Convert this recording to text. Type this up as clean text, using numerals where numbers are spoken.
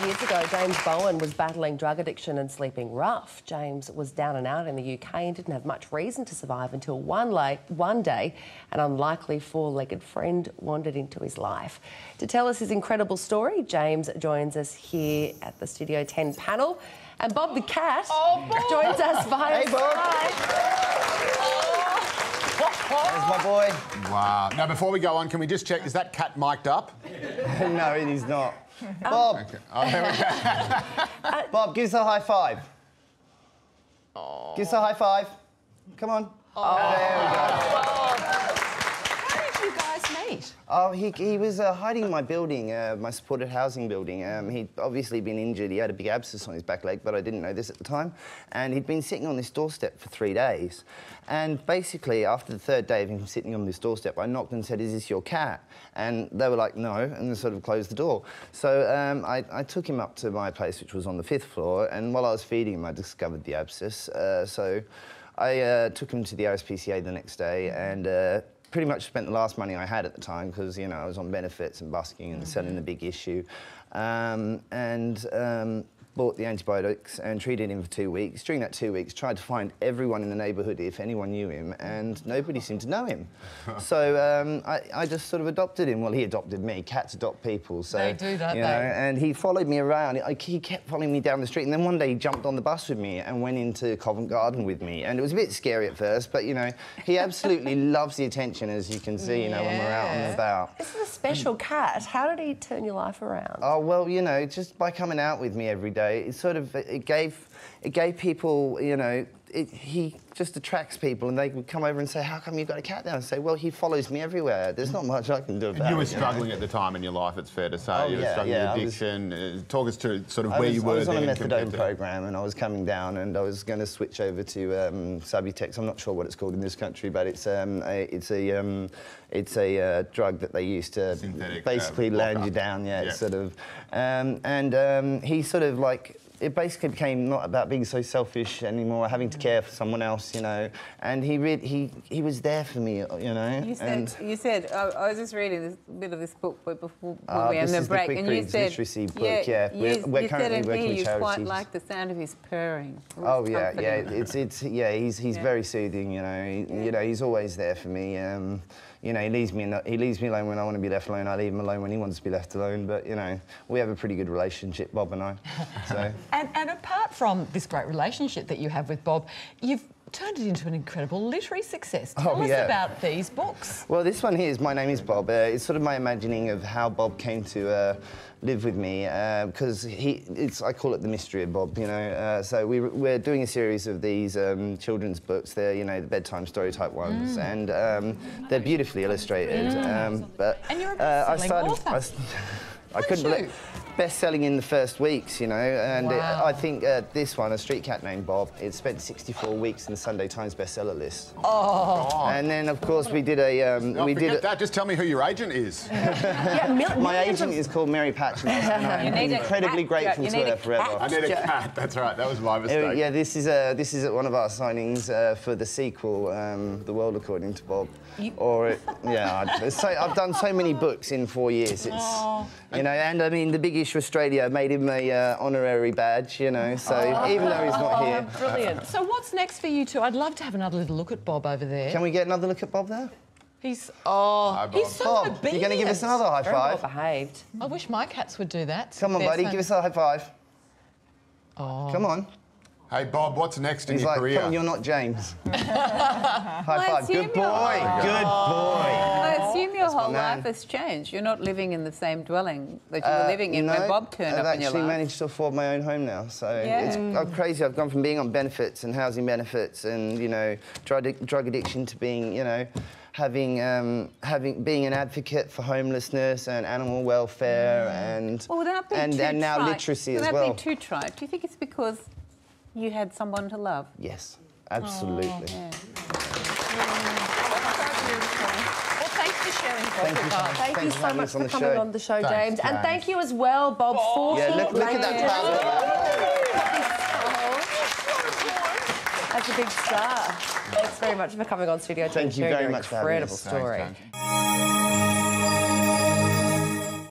Years ago, James Bowen was battling drug addiction and sleeping rough. James was down and out in the UK and didn't have much reason to survive until one day an unlikely four-legged friend wandered into his life. To tell us his incredible story, James joins us here at the Studio 10 panel. And Bob the cat joins us via Hey, Bob. There's my boy. Wow. Now, before we go on, can we just check, is that cat mic'd up? No, it is not. Bob. Okay. Oh, there we go. Bob, give us a high five. Give us a high five. Come on. There we go. How did you guys meet? Oh, he was hiding in my building, my supported housing building. He'd obviously been injured. He had a big abscess on his back leg, but I didn't know this at the time. And he'd been sitting on this doorstep for 3 days. And basically, after the third day of him sitting on this doorstep, I knocked and said, "Is this your cat?" And they were like, "No," and they sort of closed the door. So I took him up to my place, which was on the 5th floor, and while I was feeding him, I discovered the abscess. So I took him to the RSPCA the next day and pretty much spent the last money I had at the time because, you know, I was on benefits and busking and selling the big issue. Bought the antibiotics and treated him for 2 weeks. During that 2 weeks, tried to find everyone in the neighbourhood, if anyone knew him, and nobody seemed to know him. So I just sort of adopted him. Well, he adopted me. Cats adopt people, so... They do, don't they? And he followed me around. He kept following me down the street, and then one day he jumped on the bus with me and went into Covent Garden with me. And it was a bit scary at first, but, you know, he absolutely loves the attention, as you can see, you know, when we're out and about. This is a special cat. How did he turn your life around? Oh, well, you know, just by coming out with me every day, it sort of, it gave people, you know, he just attracts people, and they would come over and say, "How come you've got a cat now?" And say, "Well, he follows me everywhere. There's not much I can do about it." You were struggling at the time in your life, it's fair to say. Oh, you were struggling with addiction. Talk us to sort of where you were I was on a then methadone program, and I was coming down, and I was going to switch over to Subutex. I'm not sure what it's called in this country, but it's a drug that they use to synthetic, basically land you down. Yeah, it's sort of, and he sort of like. It basically became not about being so selfish anymore, having to care for someone else, you know. And he was there for me, you know. You said I was just reading this bit of this book before we had the break, and you said literacy book, we're currently working with charities. You quite like the sound of his purring. Oh yeah, he's very soothing, you know. You know, he's always there for me. You know, he leaves me alone when I want to be left alone. I leave him alone when he wants to be left alone. But, you know, we have a pretty good relationship, Bob and I. So. And apart from this great relationship that you have with Bob, you've turned it into an incredible literary success. Tell us about these books. Well, this one here is My Name is Bob. It's sort of my imagining of how Bob came to live with me, because I call it the mystery of Bob, you know. So we're doing a series of these children's books. They're, you know, the bedtime story type ones, and they're beautifully illustrated. And you're a best-selling author. I couldn't believe best-selling in the first weeks, you know, and I think this one, A Street Cat Named Bob, it spent 64 weeks in the Sunday Times bestseller list. Oh! And then, of course, we did a... that. Just tell me who your agent is. My agent is called Mary Patchen, and I'm incredibly grateful to her forever. I need a cat, that's right, that was my mistake. Yeah, this is one of our signings for the sequel, The World According to Bob. I've done so many books in 4 years. It's, you know, and I mean, the Big Issue Australia made him a honorary badge, you know, so even though he's not here. Brilliant. So what's next for you two? I'd love to have another little look at Bob over there. Can we get another look at Bob there? He's, he's so Bob, obedient. you're going to give us another high five? Very well behaved. I wish my cats would do that. Come on, buddy, give us a high five. Come on. Hey, Bob, what's next in your career? Come on, you're not James. High five. Good boy. Good boy. I assume your whole life has changed. You're not living in the same dwelling that you were living in when Bob turned up in your life. I've actually managed to afford my own home now, so it's crazy. I've gone from being on benefits and housing benefits and, you know, drug addiction to being, you know, being an advocate for homelessness and animal welfare and now literacy as well. Without being too trite, do you think it's because you had someone to love? Yes, absolutely. Well, thanks for sharing Bob with us. Thank you so much for coming on the show, James. And thank you as well, Bob, for... Yeah, look at that That's a big star. Thanks very much for coming on Studio 10. Thank you very much for having us. Incredible story.